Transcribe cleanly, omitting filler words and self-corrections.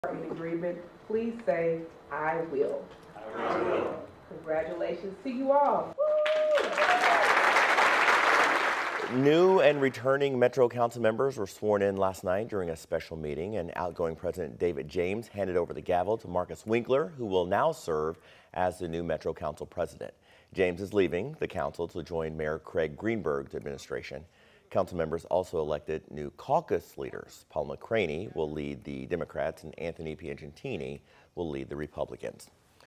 in agreement, please say, I will. I will. Congratulations to you all. New and returning Metro Council members were sworn in last night during a special meeting, and outgoing President David James handed over the gavel to Marcus Winkler, who will now serve as the new Metro Council president. James is leaving the council to join Mayor Craig Greenberg's administration. Council members also elected new caucus leaders. Paul McCraney will lead the Democrats and Anthony Piagentini will lead the Republicans.